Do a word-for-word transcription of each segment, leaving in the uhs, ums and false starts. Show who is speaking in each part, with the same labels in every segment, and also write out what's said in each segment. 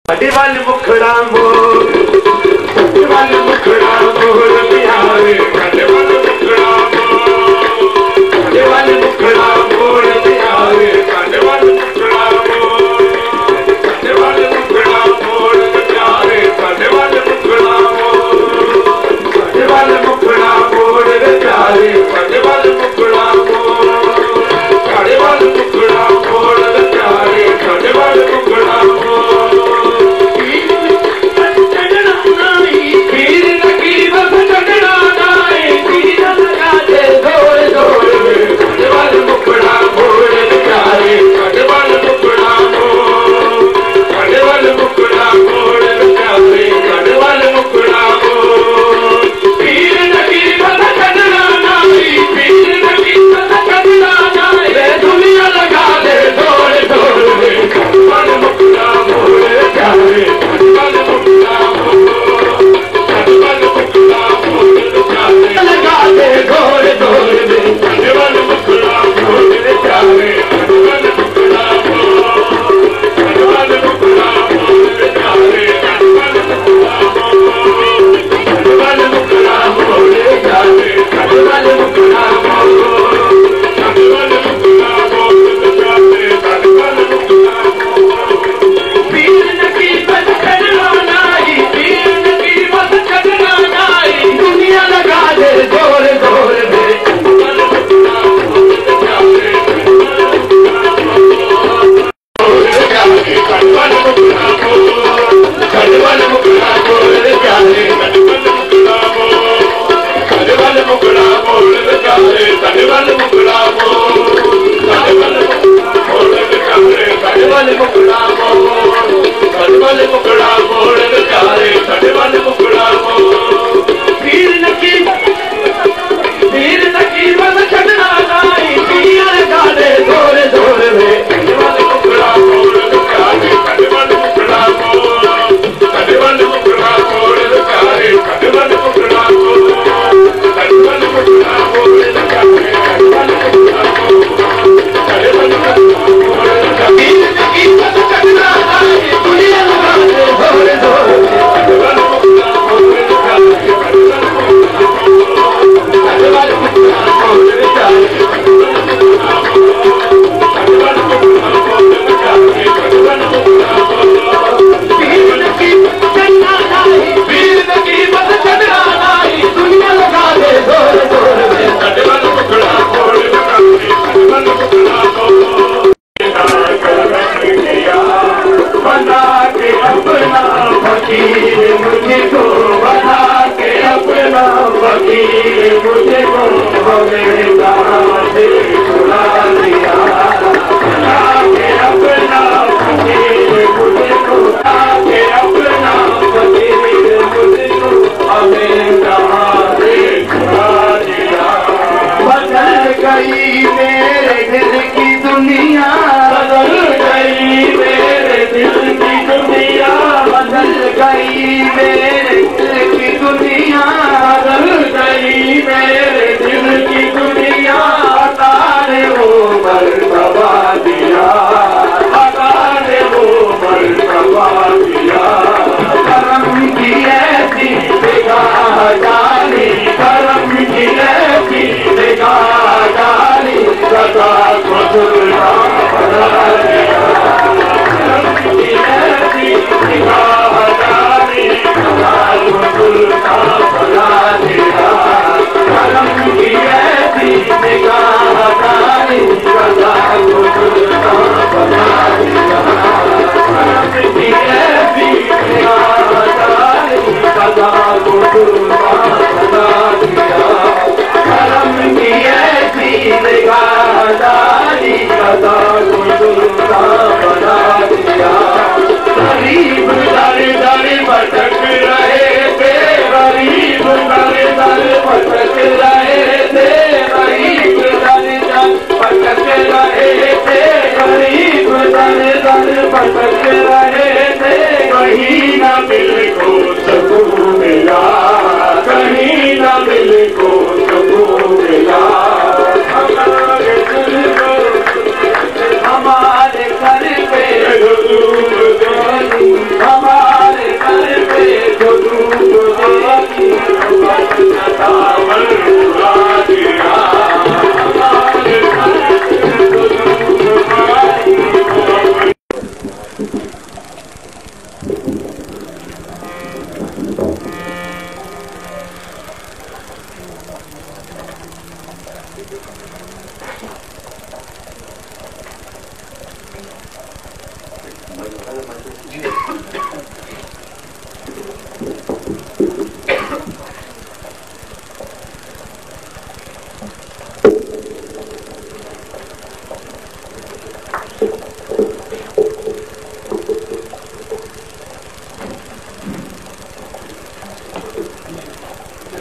Speaker 1: ਸਾਡੇ ਵੱਲ ਮੁਖੜਾ ਮੋੜ, ਸਾਡੇ ਵੱਲ ਮੁਖੜਾ ਮੋੜ ਪਿਆਰੇ, ਸਾਡੇ ਵੱਲ ਮੁਖੜਾ ਮੋੜ, ਸਾਡੇ ਵੱਲ ਮੁਖੜਾ ਮੋੜ ਪਿਆਰੇ, ਸਾਡੇ ਵੱਲ ਮੁਖੜਾ ਮੋੜ, ਸਾਡੇ ਵੱਲ ਮੁਖੜਾ ਮੋੜ ਪਿਆਰੇ, ਸਾਡੇ ਵੱਲ ਮੁਖੜਾ ਮੋੜ, ਸਾਡੇ ਵੱਲ ਮੁਖੜਾ ਮੋੜ ਪਿਆਰੇ, ਸਾਡੇ ਵੱਲ ਮੁਖੜਾ ਮੋੜ, ਸਾਡੇ ਵੱਲ ਮੁਖੜਾ ਮੋੜ ਪਿਆਰੇ, ਸਾਡੇ ਵੱਲ ਮੁਖੜਾ ਮੋੜ।
Speaker 2: Thank you.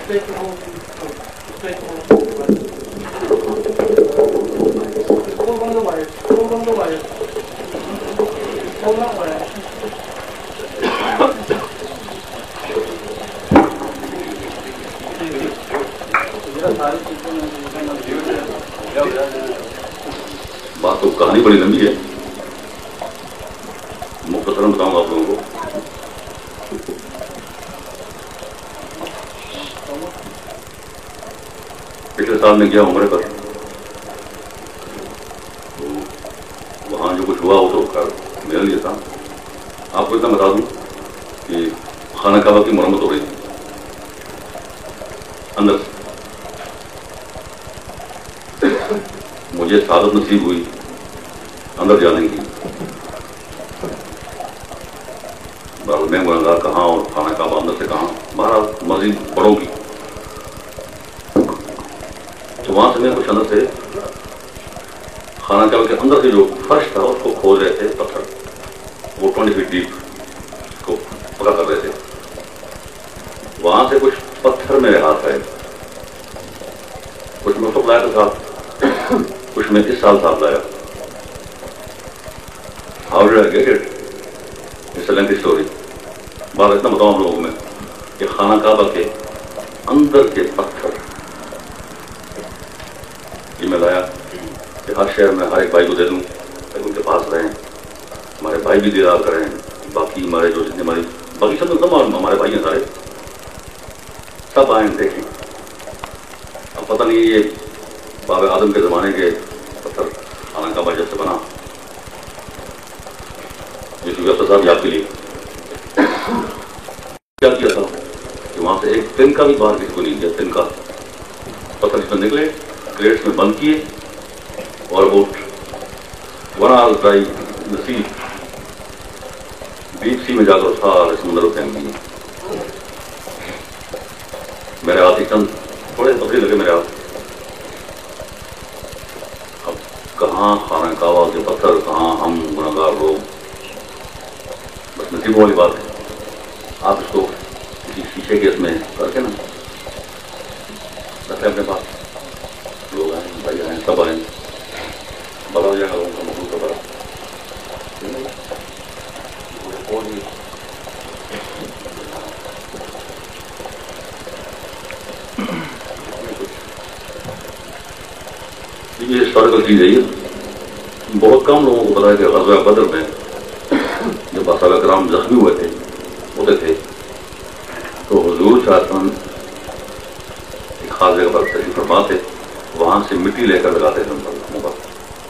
Speaker 2: बात तो कहानी बड़ी लंबी है, मुख्तसरन बताऊंगा आप लोगों को। पिछले साल में गया उम्र पर, तो वहाँ जो कुछ हुआ वो तो कर मेरे लिए था। आपको इतना बता दूं कि खाना काबा की मरम्मत हो रही थी अंदर से। मुझे सादत नसीब हुई अंदर जाने की। मैं गुनहगार कहाँ और खाना काबा अंदर से कहाँ, महाराज मस्जिद बड़ों की। तो वहां से मैं कुछ अंदर से खाना काबा के अंदर से जो फर्श था उसको खोद रहे थे, पत्थर वो ट्वेंटी फीट डीप को पका कर रहे थे। वहां से कुछ पत्थर मेरे हाथ आए, कुछ मैं लाया था साथ, कुछ मैं इस साल साथ लाया। How did I get it? It's a lengthy story. बात इतना बताऊं आप लोगों को मैं कि खाना काबा के अंदर के पत्थर ये मैं लाया कि हर शहर में हर एक भाई को दे दूं ताकि उनके पास रहें, हमारे भाई भी दीदार करें। बाकी हमारे जो जितने हमारी बाकी सब तो हमारे भाई हैं सारे, सब आए देखें। अब पता नहीं ये बाबा आदम के ज़माने के पत्थर खाना काबा जब से बना, जिस व्यवस्था साहब याद के लिए क्या किया था कि वहां से एक तिनका भी बाहर किसी को नहीं दिया। तिनका पत्थर इसमें निकले, क्रेट्स में बंद किए और वो one hour dry sea deep sea में जाकर सारे समुद्र को फेंक दिए। मेरे हाथ एक चंद थोड़े पतले लगे मेरे हाथ। अब कहाँ खाना काबा के पत्थर, कहाँ हम गुनहगार लोग। बस नसीब वाली बात है, आप इसको किसी शीशे के इसमें करके ना रखें अपने पास। लोग आए, भाई आए, सब आए, बड़ा हो जाएगा लोगों का मकबूल का बड़ा। ये हिस्टोरिकल चीज है, ये बहुत कम लोगों को पता है कि ग़ज़वा बदर में जब सहाबा किराम जख्मी हुए थे होते थे तो हुजूर शासन एक खास जगह पर तशरीफ फरमा थे, वहां से मिट्टी लेकर लगाते थे मुंह पर।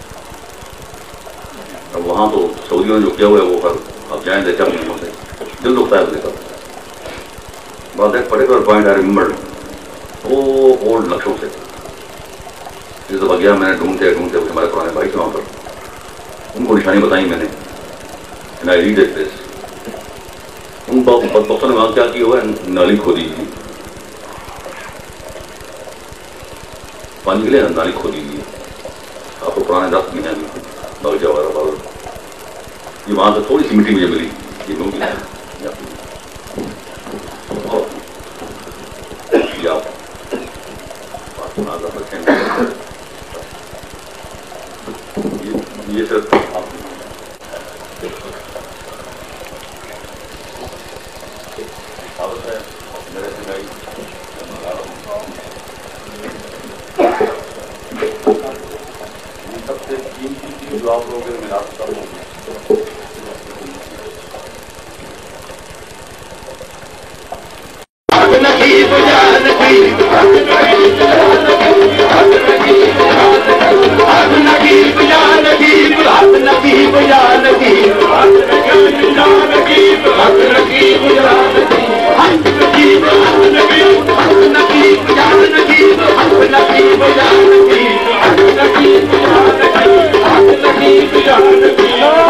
Speaker 2: अब वहां तो सऊदियों ने जो किया हुआ है वो कर अब जाए देखा मुंह से दिल दुखता है देखा। बात एक पर्टिकुलर पॉइंट आई रिमेंबर, वो ओल्ड नक्शों से जिस दफा गया मैंने ढूंढते ढूंढते हमारे पुराने भाई थे वहां पर, उनको निशानी बताई मैंने। एंड आई रीड दिस, उन बदबख्तों ने वहां क्या किया हुआ है, नाली खोदी थी, पानी के लिए नाली खोदी हुई। आपको पुराने दस्त भी हैं बगीचा वगैरह बाबर, ये वहां से थोड़ी सी मिट्टी मुझे मिली, ये मिली ये सिर्फ सबसे कीमती चीज जो आप लोगों के मिला सकता हूँ
Speaker 1: Yeah.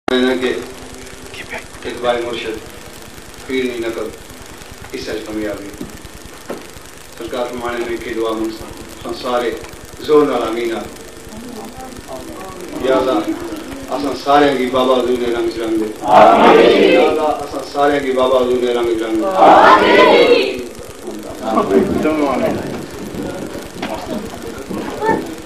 Speaker 3: के एक बार मुर्शिद पीर नहीं नकल इस कामयाबी सरकार फरमाने में की दुआ मंगसा सारे जोर नाल आमीन या अल्लाह असा सारे की बाबा हुजूर ने रंग रंग दे आमीन या अल्लाह असा सारे की बाबा हुजूर ने रंग रंग दे आमीन।